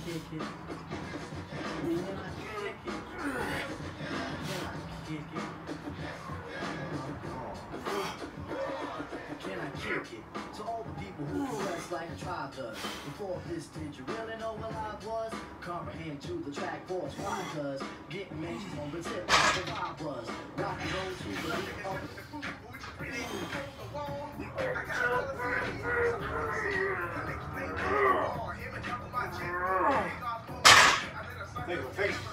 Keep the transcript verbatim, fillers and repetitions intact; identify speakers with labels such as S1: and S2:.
S1: kick it? Can I kick it? Can I kick it? Can I kick it? To all the people who dress like a tribe does. Before this, did you really know what I was? Comprehend to the track force. Why? Cause getting mentions on the tip of the vibe was. Rock and roll to the beat of
S2: Take a face.